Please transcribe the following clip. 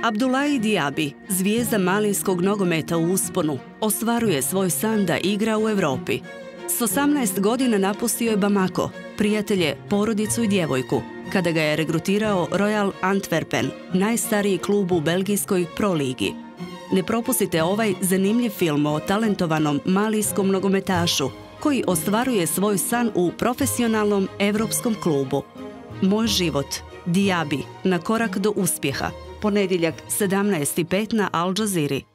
Abdoulaye Diaby, zvijezda malijskog nogometa u usponu, ostvaruje svoj san da igra u Europi. S 18 godina napustio je Bamako, prijatelje, porodicu i djevojku, kada ga je regrutirao Royal Antwerpen, najstariji klub u belgijskoj Pro ligi. Ne propustite ovaj zanimljiv film o talentovanom malijskom nogometašu koji ostvaruje svoj san u profesionalnom evropskom klubu. Moj život, Diaby, na korak do uspjeha. Ponedjeljak 17:05 na Al Jazeera.